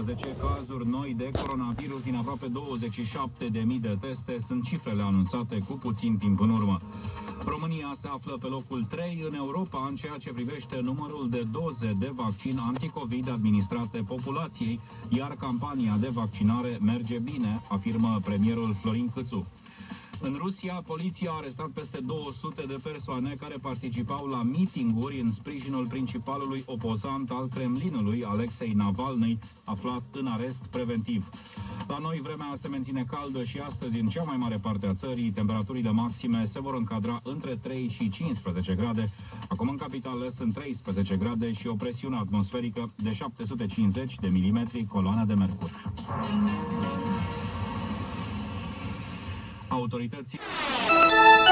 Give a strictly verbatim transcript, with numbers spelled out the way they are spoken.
paisprezece cazuri noi de coronavirus din aproape douăzeci și șapte de mii de teste, sunt cifrele anunțate cu puțin timp în urmă. România se află pe locul trei în Europa în ceea ce privește numărul de doze de vaccin anticovid administrate populației, iar campania de vaccinare merge bine, afirmă premierul Florin Câțu. În Rusia, poliția a arestat peste două sute de persoane care participau la mitinguri în sprijinul principalului opozant al Kremlinului, Alexei Navalny, aflat în arest preventiv. La noi, vremea se menține caldă și astăzi, în cea mai mare parte a țării, temperaturile maxime se vor încadra între trei și cincisprezece grade. Acum în capitală sunt treisprezece grade și o presiune atmosferică de șapte sute cincizeci de milimetri coloana de mercur. Autorității